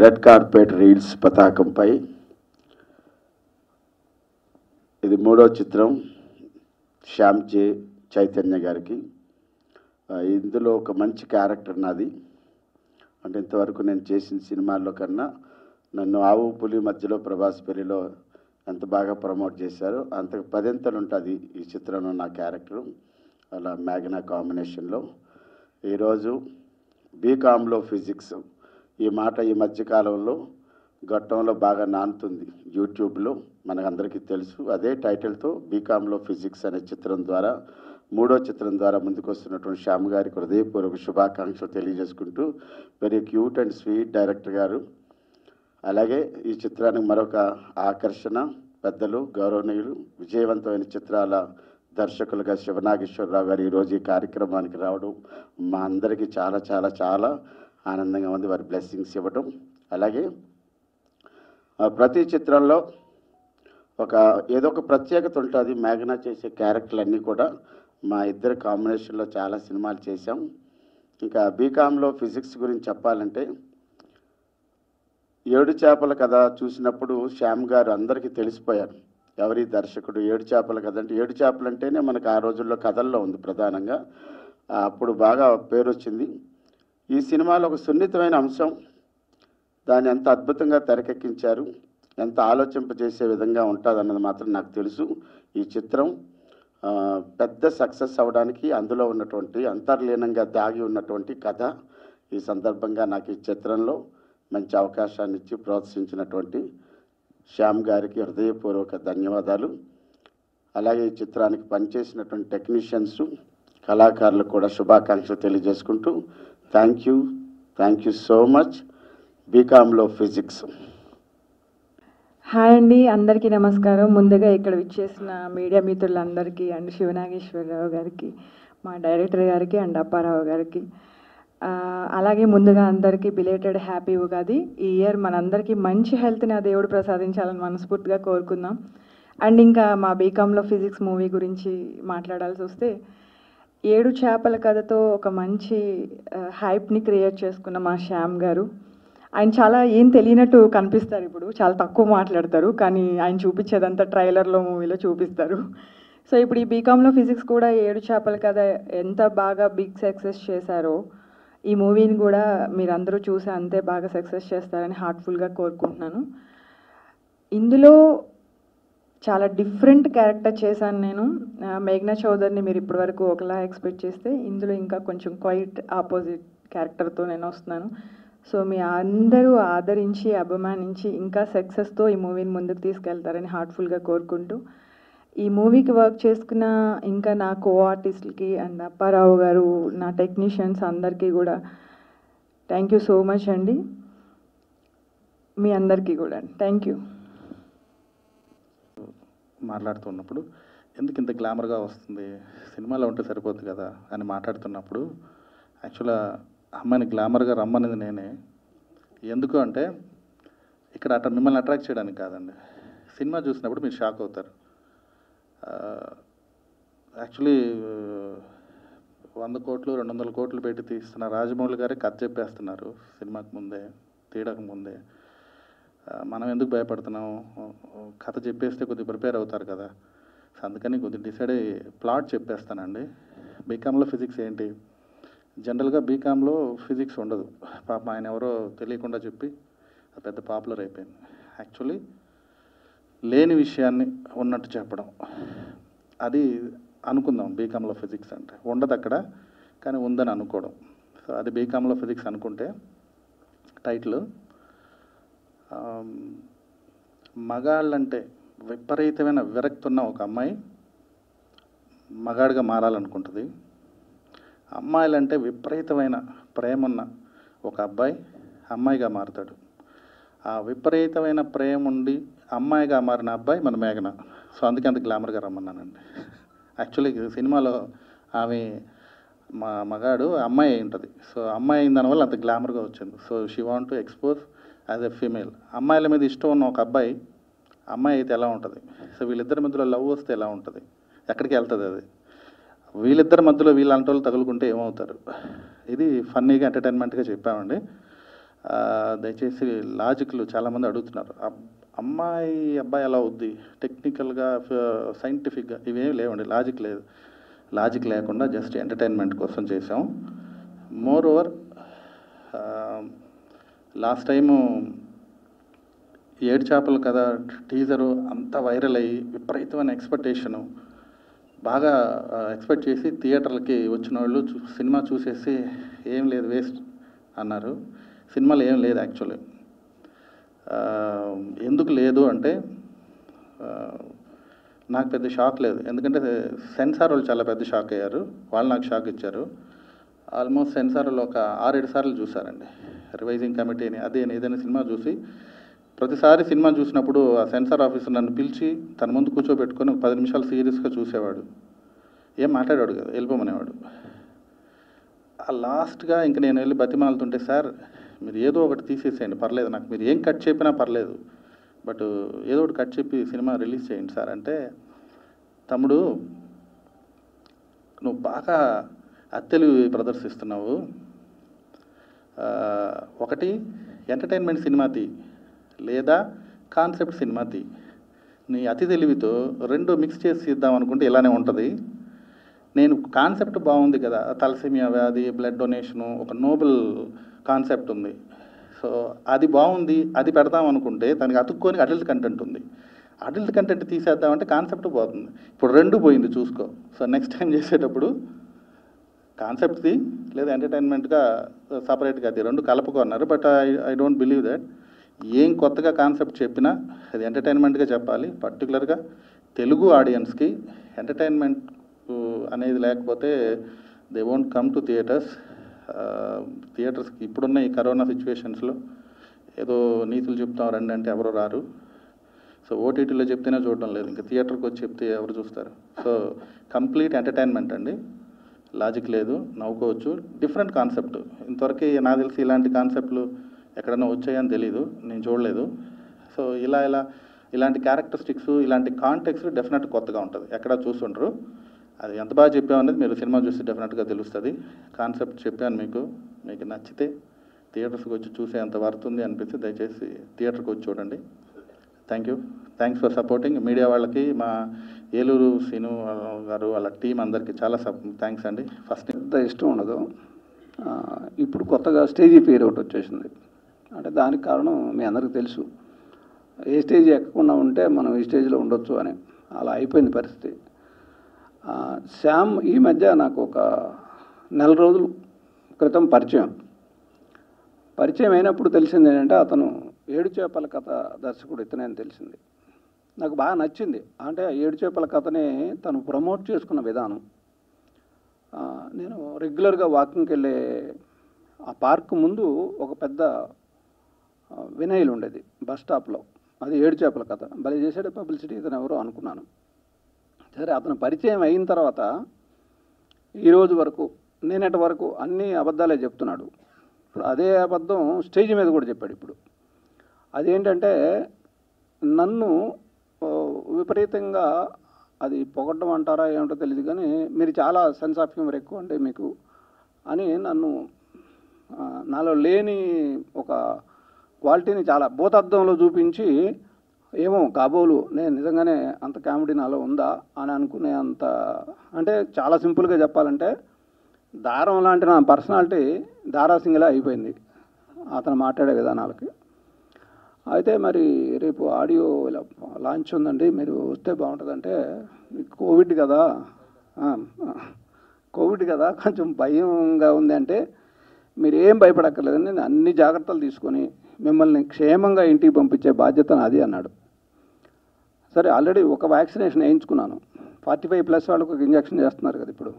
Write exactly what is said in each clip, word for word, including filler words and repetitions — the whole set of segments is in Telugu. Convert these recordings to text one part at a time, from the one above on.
రెడ్ కార్పెట్ రీల్స్ పతాకంపై ఇది మూడో చిత్రం శ్యామ్ జే చైతన్య గారికి. ఇందులో ఒక మంచి క్యారెక్టర్ నాది. అంటే ఇంతవరకు నేను చేసిన సినిమాల్లో కన్నా నన్ను ఆవు పులి మధ్యలో ప్రభాస్ పెళ్లిలో ఎంత బాగా ప్రమోట్ చేశారో అంత పదింతలు ఉంటుంది ఈ చిత్రంలో నా క్యారెక్టరు. అలా మేఘనా కాంబినేషన్లో ఈరోజు బీకామ్లో ఫిజిక్స్ ఈ మాట ఈ మధ్యకాలంలో ఘట్టంలో బాగా నానుతుంది యూట్యూబ్లో, మనకందరికీ తెలుసు. అదే టైటిల్తో బీకామ్లో ఫిజిక్స్ అనే చిత్రం ద్వారా మూడో చిత్రం ద్వారా ముందుకు వస్తున్నటువంటి శ్యామ్ గారికి హృదయపూర్వక శుభాకాంక్షలు తెలియజేసుకుంటూ, very cute and sweet director గారు. అలాగే ఈ చిత్రానికి మరొక ఆకర్షణ పెద్దలు గౌరవనీయులు విజయవంతమైన చిత్రాల దర్శకులుగా శివనాగేశ్వరరావు గారు ఈరోజు ఈ కార్యక్రమానికి రావడం మా అందరికీ చాలా చాలా చాలా ఆనందంగా ఉంది. వారి బ్లెస్సింగ్స్ ఇవ్వడం. అలాగే ప్రతి చిత్రంలో ఒక ఏదో ఒక ప్రత్యేకత ఉంటుంది. మేఘనా చేసే క్యారెక్టర్లన్నీ కూడా మా ఇద్దరు కాంబినేషన్లో చాలా సినిమాలు చేశాం. ఇంకా బీకామ్లో ఫిజిక్స్ గురించి చెప్పాలంటే, ఏడు చేపల కథ చూసినప్పుడు శ్యామ్ గారు అందరికీ తెలిసిపోయారు ఎవరి దర్శకుడు. ఏడు చేపల కథ అంటే ఏడు చేపలు అంటేనే మనకు ఆ రోజుల్లో కథల్లో ఉంది ప్రధానంగా, అప్పుడు బాగా పేరు వచ్చింది. ఈ సినిమాలో ఒక సున్నితమైన అంశం, దాన్ని ఎంత అద్భుతంగా తెరకెక్కించారు, ఎంత ఆలోచింపజేసే విధంగా ఉంటుంది అన్నది మాత్రం నాకు తెలుసు. ఈ చిత్రం పెద్ద సక్సెస్ అవ్వడానికి అందులో ఉన్నటువంటి అంతర్లీనంగా దాగి ఉన్నటువంటి కథ. ఈ సందర్భంగా నాకు ఈ చిత్రంలో మంచి అవకాశాన్ని ఇచ్చి ప్రోత్సహించినటువంటి శ్యామ్ గారికి హృదయపూర్వక ధన్యవాదాలు. అలాగే ఈ చిత్రానికి పనిచేసినటువంటి టెక్నీషియన్స్ కళాకారులకు కూడా శుభాకాంక్షలు తెలియజేసుకుంటూ thank you thank you so much. బీకామ్లో ఫిజిక్స్. హాయ్ అండి, అందరికీ నమస్కారం. ముందుగా ఇక్కడ విచ్చేసిన మీడియా మిత్రులందరికీ అండ్ శివనాగేశ్వరరావు గారికి, మా డైరెక్టర్ గారికి అండ్ అప్పారావు గారికి, అలాగే ముందుగా అందరికీ బిలేటెడ్ హ్యాపీ ఉగాది. ఈ ఇయర్ మనందరికీ మంచి హెల్త్ని ఆ దేవుడు ప్రసాదించాలని మనస్ఫూర్తిగా కోరుకుందాం. అండ్ ఇంకా మా బీకామ్లో ఫిజిక్స్ మూవీ గురించి మాట్లాడాల్సి వస్తే, ఏడు చేపల కథతో ఒక మంచి హైప్ని క్రియేట్ చేసుకున్న మా శ్యామ్ గారు. ఆయన చాలా ఏం తెలియనట్టు కనిపిస్తారు, ఇప్పుడు చాలా తక్కువ మాట్లాడతారు, కానీ ఆయన చూపించేదంతా ట్రైలర్లో మూవీలో చూపిస్తారు. సో ఇప్పుడు ఈ బీకామ్లో ఫిజిక్స్ కూడా ఏడు చేపల కథ ఎంత బాగా బిగ్ సక్సెస్ చేశారో, ఈ మూవీని కూడా మీరందరూ చూసి అంతే బాగా సక్సెస్ చేస్తారని హార్ట్ఫుల్గా కోరుకుంటున్నాను. ఇందులో చాలా డిఫరెంట్ క్యారెక్టర్ చేశాను నేను. మేఘనా చౌదరిని మీరు ఇప్పటివరకు ఒకలా ఎక్స్పెక్ట్ చేస్తే, ఇందులో ఇంకా కొంచెం క్వైట్ ఆపోజిట్ క్యారెక్టర్తో నేను వస్తున్నాను. సో మీ అందరూ ఆదరించి అభిమానించి ఇంకా సక్సెస్తో ఈ మూవీని ముందుకు తీసుకెళ్తారని హార్ట్ఫుల్గా కోరుకుంటూ, ఈ మూవీకి వర్క్ చేసుకున్న ఇంకా నా కో ఆర్టిస్టులకి అండ్ అప్పారావు గారు, నా టెక్నీషియన్స్ అందరికీ కూడా థ్యాంక్ యూ సో మచ్ అండి. మీ అందరికీ కూడా థ్యాంక్ యూ. మాట్లాడుతున్నప్పుడు ఎందుకు ఇంత గ్లామర్గా వస్తుంది, సినిమాలో ఉంటే సరిపోతుంది కదా అని మాట్లాడుతున్నప్పుడు, యాక్చువల్గా అమ్మాయిని గ్లామర్గా రమ్మనేది నేనే. ఎందుకు అంటే ఇక్కడ అట్లా మిమ్మల్ని అట్రాక్ట్ చేయడానికి కాదండి, సినిమా చూసినప్పుడు మీరు షాక్ అవుతారు. యాక్చువల్లీ వంద కోట్లు రెండు వందల కోట్లు పెట్టి తీస్తున్న రాజమౌళి గారే కథ చెప్పేస్తున్నారు సినిమాకి ముందే, తీయడానికి ముందే. మనం ఎందుకు భయపడుతున్నాం, కథ చెప్పేస్తే కొద్దిగా ప్రిపేర్ అవుతారు కదా. సో అందుకని కొద్దిగా డిసైడ్ అయ్యి ప్లాట్ చెప్పేస్తానండి. బీకామ్లో ఫిజిక్స్ ఏంటి, జనరల్గా బీకామ్లో ఫిజిక్స్ ఉండదు. పాపం ఆయన ఎవరో తెలియకుండా చెప్పి పెద్ద పాపులర్ అయిపోయింది. యాక్చువల్లీ లేని విషయాన్ని ఉన్నట్టు చెప్పడం, అది అనుకుందాం బీకామ్లో ఫిజిక్స్ అంటే. ఉండదు అక్కడ, కానీ ఉందని అనుకోవడం. సో అది బీకామ్లో ఫిజిక్స్ అనుకుంటే టైటిల్ మగాళ్ళంటే విపరీతమైన విరక్తి ఉన్న ఒక అమ్మాయి మగాడిగా మారాలనుకుంటుంది. అమ్మాయిలంటే విపరీతమైన ప్రేమ ఉన్న ఒక అబ్బాయి అమ్మాయిగా మారుతాడు. ఆ విపరీతమైన ప్రేమ ఉండి అమ్మాయిగా మారిన అబ్బాయి మన మేఘన. సో అందుకే అంత గ్లామర్గా రమ్మన్నానండి. యాక్చువల్లీ సినిమాలో ఆమె మా మగాడు అమ్మాయి అయి ఉంటుంది. సో అమ్మాయి అయిన దానివల్ల అంత గ్లామర్గా వచ్చింది. So she want to expose as a female. అమ్మాయిల మీద ఇష్టం ఉన్న ఒక అబ్బాయి అమ్మాయి అయితే ఎలా ఉంటుంది, సో వీళ్ళిద్దరి మధ్యలో లవ్ వస్తే ఎలా ఉంటుంది, ఎక్కడికి వెళ్తుంది అది, వీళ్ళిద్దరి మధ్యలో వీళ్ళంటి వాళ్ళు తగులుకుంటే ఏమవుతారు. ఇది ఫన్నీగా ఎంటర్టైన్మెంట్గా చెప్పామండి. దయచేసి లాజిక్లు చాలామంది అడుగుతున్నారు. అమ్మాయి అబ్బాయి ఎలా అవుద్ది టెక్నికల్గా సైంటిఫిక్గా ఇవేం లేవండి. లాజిక్ లేదు. లాజిక్ లేకుండా జస్ట్ ఎంటర్టైన్మెంట్ కోసం చేసాం. మోర్ ఓవర్ లాస్ట్ టైము ఏడు చేపలు కదా టీజరు అంతా వైరల్ అయ్యి విపరీతమైన ఎక్స్పెక్టేషను బాగా ఎక్స్పెక్ట్ చేసి థియేటర్లకి వచ్చిన వాళ్ళు సినిమా చూసేసి ఏం లేదు వేస్ట్ అన్నారు. సినిమాలో ఏం లేదు యాక్చువల్లీ. ఎందుకు లేదు అంటే నాకు పెద్ద షాక్ లేదు. ఎందుకంటే సెన్సార్ వాళ్ళు చాలా పెద్ద షాక్ అయ్యారు. వాళ్ళు నాకు షాక్ ఇచ్చారు. ఆల్మోస్ట్ సెన్సార్ వాళ్ళు ఒక ఆరేడు సార్లు చూసారండి. రివైజింగ్ కమిటీని అదే ఏదైనా సినిమా చూసి ప్రతిసారి సినిమా చూసినప్పుడు ఆ సెన్సార్ ఆఫీసర్ నన్ను పిలిచి తన ముందు కూర్చోబెట్టుకొని ఒక పది నిమిషాలు సీరియస్గా చూసేవాడు. ఏం మాట్లాడాడు కదా, వెళ్ళిపోమనేవాడు. ఆ లాస్ట్గా ఇంక నేను వెళ్ళి బతిమాలుతుంటే, సార్ మీరు ఏదో ఒకటి తీసేసేయండి పర్లేదు, నాకు మీరు ఏం కట్ చెప్పినా పర్లేదు, బట్ ఏదో ఒకటి కట్ చెప్పి సినిమా రిలీజ్ చేయండి సార్ అంటే, తమ్ముడు నువ్వు బాగా అత్తెలివి ప్రదర్శిస్తున్నావు. ఒకటి ఎంటర్టైన్మెంట్ సినిమా తీ, లేదా కాన్సెప్ట్ సినిమా తీ. నీ అతి తెలివితో రెండు మిక్స్ చేసి ఇద్దాం అనుకుంటే ఇలానే ఉంటుంది. నేను కాన్సెప్ట్ బాగుంది కదా, తలసేమియా వ్యాధి, బ్లడ్ డొనేషను, ఒక నోబెల్ కాన్సెప్ట్ ఉంది. సో అది బాగుంది, అది పెడదాం అనుకుంటే దానికి అతుక్కొని అడల్ట్ కంటెంట్ ఉంది. అడల్ట్ కంటెంట్ తీసేద్దామంటే కాన్సెప్ట్ పోతుంది. ఇప్పుడు రెండు పోయింది చూసుకో. సో నెక్స్ట్ టైం చేసేటప్పుడు కాన్సెప్ట్ది లేదా ఎంటర్టైన్మెంట్గా సపరేట్గా అది రెండు కలుపుకున్నారు. But I I don't believe that. ఏం కొత్తగా కాన్సెప్ట్ చెప్పినా అది ఎంటర్టైన్మెంట్గా చెప్పాలి. పర్టికులర్గా తెలుగు ఆడియన్స్కి ఎంటర్టైన్మెంట్ అనేది లేకపోతే they won't come to theatres. థియేటర్స్కి ఇప్పుడున్న ఈ కరోనా సిచ్యువేషన్స్లో ఏదో నీతులు చెప్తాం రండి అంటే ఎవరు రారు. సో ఓటీటీలో చెప్తేనే చూడడం లేదు, ఇంకా థియేటర్కి వచ్చి చెప్తే ఎవరు చూస్తారు. సో కంప్లీట్ ఎంటర్టైన్మెంట్ అండి, లాజిక్ లేదు, నవ్వుకోవచ్చు. Different concept. ఇంతవరకు నాకు తెలిసి ఇలాంటి కాన్సెప్ట్లు ఎక్కడైనా వచ్చాయని తెలీదు, నేను చూడలేదు. సో ఇలా ఇలా ఇలాంటి క్యారెక్టరిస్టిక్స్, ఇలాంటి కాంటెక్స్ట్ డెఫినెట్ కొత్తగా ఉంటుంది, ఎక్కడ చూస్తుంటారు. అది ఎంత బాగా చెప్పామనేది మీరు సినిమా చూస్తే డెఫినెట్గా తెలుస్తుంది. కాన్సెప్ట్ చెప్పాను మీకు, మీకు నచ్చితే థియేటర్స్కి వచ్చి చూసే అంత వర్త్ ఉంది అనిపిస్తే దయచేసి థియేటర్కి వచ్చి చూడండి. Thank you, thanks for supporting. Media వాళ్ళకి, మా ఏలూరు సీను గారు వాళ్ళ టీం అందరికీ చాలా థ్యాంక్స్ అండి. ఫస్ట్ ఎంత ఇష్టం ఉండదు, ఇప్పుడు కొత్తగా స్టేజీ ఫియర్ ఒకటి వచ్చేసింది. అంటే దానికి కారణం మీ అందరికీ తెలుసు. ఏ స్టేజ్ ఎక్కకుండా ఉంటే మనం ఈ స్టేజ్లో ఉండొచ్చు అని అలా అయిపోయింది పరిస్థితి. శ్యామ్ ఈ మధ్య నాకు ఒక నెల రోజుల క్రితం పరిచయం పరిచయం అయినప్పుడు తెలిసింది ఏంటంటే అతను ఏడు చేపల కథ దర్శకుడు ఇతనే అని తెలిసింది. నాకు బాగా నచ్చింది. అంటే ఏడు చేపల కథని తను ప్రమోట్ చేసుకున్న విధానం. నేను రెగ్యులర్గా వాకింగ్కి వెళ్ళే ఆ పార్క్ ముందు ఒక పెద్ద వినైల్ ఉండేది బస్ స్టాప్లో, అది ఏడు చేపల కథ. భలే చేసాడు పబ్లిసిటీ ఇతను ఎవరో అనుకున్నాను. సరే, అతను పరిచయం అయిన తర్వాత ఈరోజు వరకు నేనటి వరకు అన్ని అబద్ధాలే చెప్తున్నాడు. ఇప్పుడు అదే అబద్ధం స్టేజ్ మీద కూడా చెప్పాడు. ఇప్పుడు అదేంటంటే నన్ను విపరీతంగా, అది పొగడ్డం అంటారా ఏమిటో తెలియదు కానీ, మీరు చాలా సెన్స్ ఆఫ్ హ్యూమర్ ఎక్కువ అంటే మీకు అని నన్ను నాలో లేని ఒక క్వాలిటీని చాలా భూతద్దంలో చూపించి, ఏమో కాబోలు నేను నిజంగానే అంత కామెడీ నాలో ఉందా అని అనుకునే అంత, అంటే చాలా సింపుల్గా చెప్పాలంటే దారం లాంటి నా పర్సనాలిటీ దారాసింగిలా అయిపోయింది అతను మాట్లాడే విధానాలకి. అయితే మరి రేపు ఆడియో ఇలా లాంచ్ ఉందండి, మీరు వస్తే బాగుంటుందంటే, కోవిడ్ కదా కోవిడ్ కదా కొంచెం భయంగా ఉంది అంటే, మీరు ఏం భయపడక్కర్లేదండి, నేను అన్ని జాగ్రత్తలు తీసుకొని మిమ్మల్ని క్షేమంగా ఇంటికి పంపించే బాధ్యత నాది అన్నాడు. సరే, ఆల్రెడీ ఒక వ్యాక్సినేషన్ వేయించుకున్నాను. ఫార్టీ ఫైవ్ ప్లస్ వాళ్ళకు ఒక ఇంజక్షన్ చేస్తున్నారు కదా ఇప్పుడు.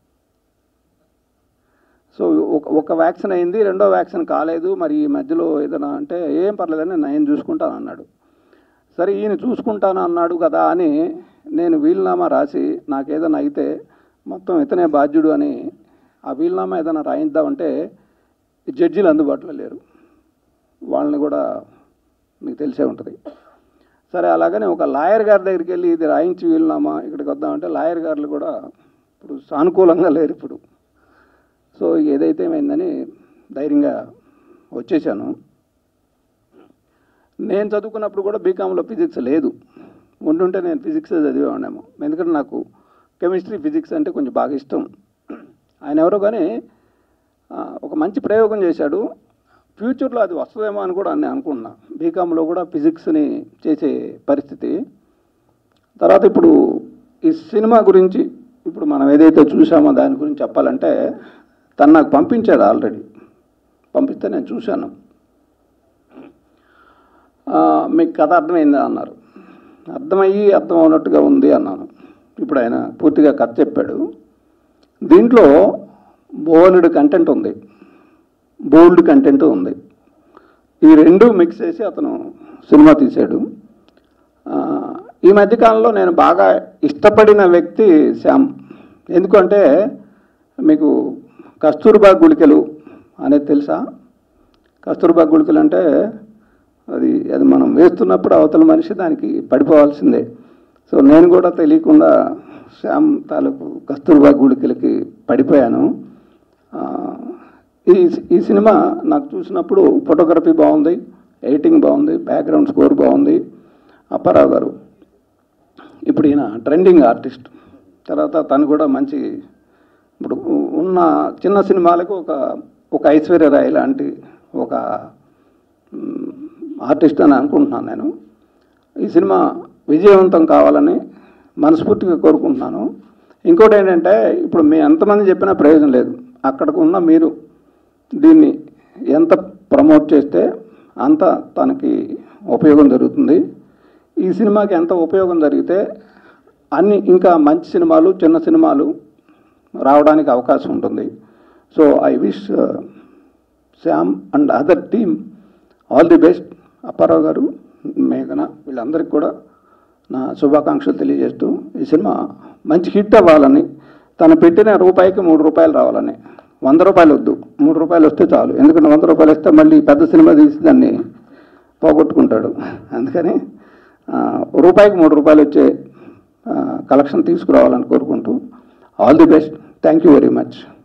సో ఒక ఒక వ్యాక్సిన్ అయింది, రెండో వ్యాక్సిన్ కాలేదు, మరి ఈ మధ్యలో ఏదైనా అంటే ఏం పర్లేదని నేను చూసుకుంటాను అన్నాడు. సరే, ఈయన చూసుకుంటాను అన్నాడు కదా అని నేను వీలునామా రాసి నాకు ఏదైనా అయితే మొత్తం ఇతనే బాధ్యుడు అని ఆ వీలునామా ఏదైనా రాయిద్దామంటే జడ్జీలు అందుబాటులో లేరు. వాళ్ళని కూడా మీకు తెలిసే ఉంటుంది. సరే, అలాగనే ఒక లాయర్ గారి దగ్గరికి వెళ్ళి ఇది రాయించి వీలునామా ఇక్కడికి వద్దామంటే లాయర్ గారులు కూడా ఇప్పుడు సానుకూలంగా లేరు ఇప్పుడు. సో ఏదైతే ఏమైందని ధైర్యంగా వచ్చేసాను. నేను చదువుకున్నప్పుడు కూడా బీకామ్లో ఫిజిక్స్ లేదు, ఉండుంటే నేను ఫిజిక్స్ చదివేవాడినేమో. ఎందుకంటే నాకు కెమిస్ట్రీ ఫిజిక్స్ అంటే కొంచెం బాగా ఇష్టం. ఆయన ఎవరో కానీ ఒక మంచి ప్రయోగం చేశాడు. ఫ్యూచర్లో అది వస్తుందేమో అని కూడా నేను అనుకుంటున్నా, బీకామ్లో కూడా ఫిజిక్స్ని చేసే పరిస్థితి. తర్వాత ఇప్పుడు ఈ సినిమా గురించి ఇప్పుడు మనం ఏదైతే చూసామో దాని గురించి చెప్పాలంటే, తను నాకు పంపించాడు ఆల్రెడీ, పంపిస్తే నేను చూశాను. మీకు కథ అర్థమైందా అన్నారు. అర్థమయ్యి అర్థం అవునట్టుగా ఉంది అన్నాను. ఇప్పుడు ఆయన పూర్తిగా కథ చెప్పాడు. దీంట్లో బోల్డ్ కంటెంట్ ఉంది, బోల్డ్ కంటెంట్ ఉంది. ఈ రెండు మిక్స్ చేసి అతను సినిమా తీశాడు. ఈ మధ్యకాలంలో నేను బాగా ఇష్టపడిన వ్యక్తి శ్యామ్. ఎందుకంటే మీకు కస్తూర్బా గుళికలు అనేది తెలుసా? కస్తూర్బా గుళికలు అంటే అది అది మనం వేస్తున్నప్పుడు అవతల మనిషి దానికి పడిపోవాల్సిందే. సో నేను కూడా తెలియకుండా శ్యామ్ తాలూకు కస్తూర్బా గుళికలకి పడిపోయాను. ఈ ఈ సినిమా నాకు చూసినప్పుడు ఫోటోగ్రఫీ బాగుంది, ఎడిటింగ్ బాగుంది, బ్యాక్గ్రౌండ్ స్కోర్ బాగుంది. అప్పారావు గారు ఇప్పుడు ఈయన ట్రెండింగ్ ఆర్టిస్ట్. తర్వాత తను కూడా మంచి ఇప్పుడు ఉన్న చిన్న సినిమాలకు ఒక ఒక ఐశ్వర్య రాయ్ లాంటి ఒక ఆర్టిస్ట్ అని అనుకుంటున్నాను నేను. ఈ సినిమా విజయవంతం కావాలని మనస్ఫూర్తిగా కోరుకుంటున్నాను. ఇంకోటి ఏంటంటే, ఇప్పుడు మీ ఎంతమంది చెప్పినా ప్రయోజనం లేదు. అక్కడికి ఉన్న మీరు దీన్ని ఎంత ప్రమోట్ చేస్తే అంత తనకి ఉపయోగం జరుగుతుంది. ఈ సినిమాకి ఎంత ఉపయోగం జరిగితే అన్ని ఇంకా మంచి సినిమాలు, చిన్న సినిమాలు రావడానికి అవకాశం ఉంటుంది. So I wish Shyam and other team all the best. Apparao గారు, మేఘన, వీళ్ళందరికీ కూడా నా శుభాకాంక్షలు తెలియజేస్తూ ఈ సినిమా మంచి హిట్ అవ్వాలని, తను పెట్టిన రూపాయికి మూడు రూపాయలు రావాలని. వంద రూపాయలు వద్దు, మూడు రూపాయలు వస్తే చాలు. ఎందుకంటే వంద రూపాయలు వస్తే మళ్ళీ పెద్ద సినిమా తీసి దాన్ని పోగొట్టుకుంటాడు. అందుకని రూపాయికి మూడు రూపాయలు వచ్చే కలెక్షన్ తీసుకురావాలని కోరుకుంటూ all the best. Thank you very much.